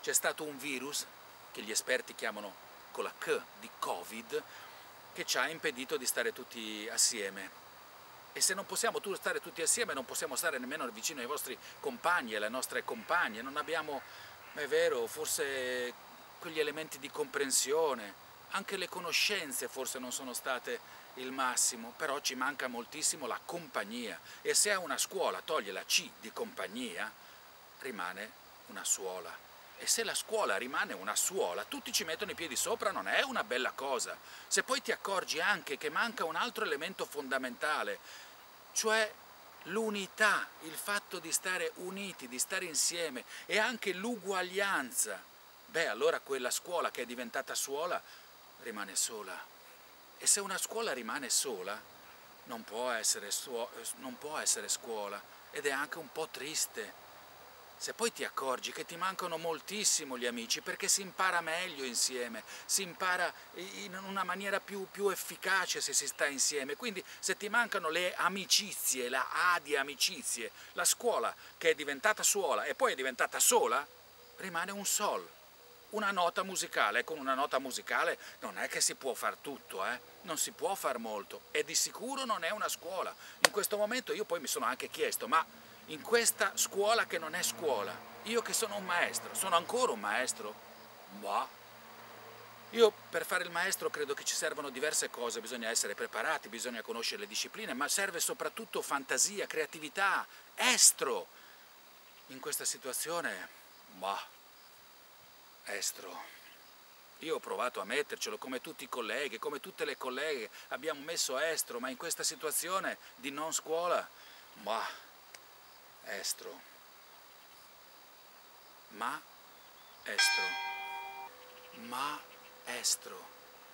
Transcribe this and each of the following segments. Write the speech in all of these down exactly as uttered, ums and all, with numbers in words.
c'è stato un virus, che gli esperti chiamano con la C di Covid, che ci ha impedito di stare tutti assieme. E se non possiamo tu stare tutti assieme, non possiamo stare nemmeno vicino ai vostri compagni e alle nostre compagne, non abbiamo, è vero, forse quegli elementi di comprensione, anche le conoscenze forse non sono state il massimo, però ci manca moltissimo la compagnia. E se a una scuola toglie la C di compagnia, rimane una suola. E se la scuola rimane una suola, tutti ci mettono i piedi sopra, non è una bella cosa. Se poi ti accorgi anche che manca un altro elemento fondamentale, cioè l'unità, il fatto di stare uniti, di stare insieme, e anche l'uguaglianza, beh, allora quella scuola che è diventata suola rimane sola. E se una scuola rimane sola, non può essere, non può essere scuola, ed è anche un po' triste. Se poi ti accorgi che ti mancano moltissimo gli amici, perché si impara meglio insieme, si impara in una maniera più, più efficace se si sta insieme. Quindi se ti mancano le amicizie, la A di amicizie, la scuola che è diventata suola e poi è diventata sola, rimane un sol, una nota musicale. E con una nota musicale non è che si può far tutto, eh? Non si può far molto, e di sicuro non è una scuola. In questo momento io poi mi sono anche chiesto, ma in questa scuola che non è scuola, io che sono un maestro, sono ancora un maestro? Bah. Io per fare il maestro credo che ci servano diverse cose, bisogna essere preparati, bisogna conoscere le discipline, ma serve soprattutto fantasia, creatività, estro. In questa situazione, bah, estro. Io ho provato a mettercelo, come tutti i colleghi, come tutte le colleghe, abbiamo messo estro, ma in questa situazione di non scuola, bah, estro, ma estro, ma estro,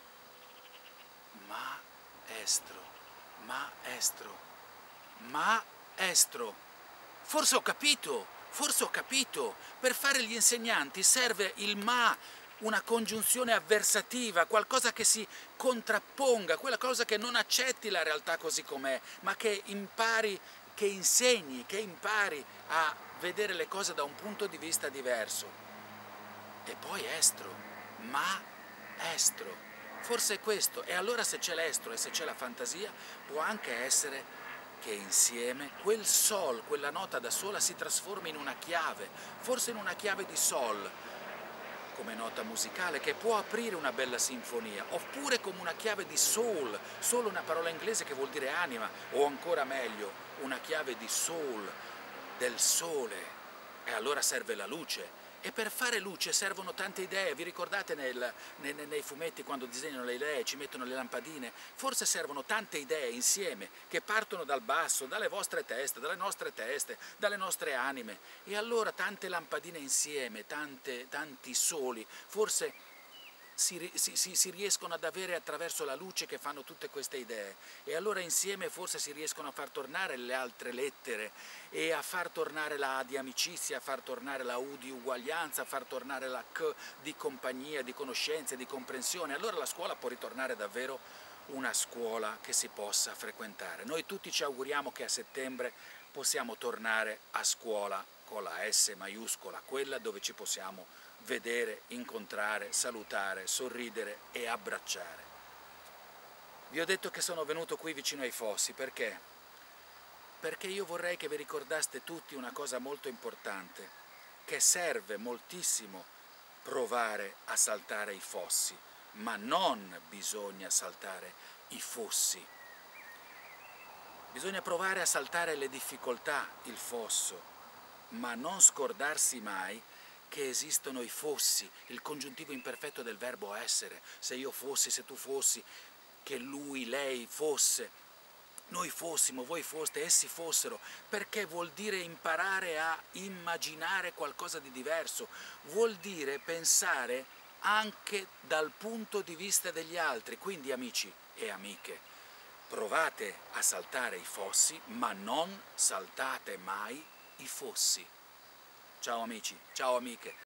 ma estro, ma estro, ma estro. Forse ho capito, forse ho capito. Per fare gli insegnanti serve il ma, una congiunzione avversativa, qualcosa che si contrapponga, quella cosa che non accetti la realtà così com'è, ma che impari, che insegni, che impari a vedere le cose da un punto di vista diverso. E poi estro, ma estro. Forse è questo. E allora se c'è l'estro e se c'è la fantasia, può anche essere che insieme quel sol, quella nota da sola, si trasformi in una chiave, forse in una chiave di sol, come nota musicale, che può aprire una bella sinfonia, oppure come una chiave di soul, soul è una parola inglese che vuol dire anima, o ancora meglio, una chiave di soul, del sole. E allora serve la luce. E per fare luce servono tante idee. Vi ricordate nel, nei, nei fumetti quando disegnano le idee, ci mettono le lampadine? Forse servono tante idee insieme, che partono dal basso, dalle vostre teste, dalle nostre teste, dalle nostre anime. E allora tante lampadine insieme, tante, tanti soli, forse si, si, si riescono ad avere attraverso la luce che fanno tutte queste idee. E allora insieme forse si riescono a far tornare le altre lettere, e a far tornare la A di amicizia, a far tornare la U di uguaglianza, a far tornare la C di compagnia, di conoscenza, di comprensione. Allora la scuola può ritornare davvero una scuola che si possa frequentare. Noi tutti ci auguriamo che a settembre possiamo tornare a scuola con la S maiuscola, quella dove ci possiamo vedere, incontrare, salutare, sorridere e abbracciare. Vi ho detto che sono venuto qui vicino ai fossi, perché? Perché io vorrei che vi ricordaste tutti una cosa molto importante, che serve moltissimo provare a saltare i fossi, ma non bisogna saltare i fossi. Bisogna provare a saltare le difficoltà, il fosso, ma non scordarsi mai che esistono i fossi, il congiuntivo imperfetto del verbo essere. Se io fossi, se tu fossi, che lui, lei fosse, noi fossimo, voi foste, essi fossero, perché vuol dire imparare a immaginare qualcosa di diverso, vuol dire pensare anche dal punto di vista degli altri. Quindi amici e amiche, provate a saltare i fossi, ma non saltate mai i fossi. Ciao amici, ciao amiche.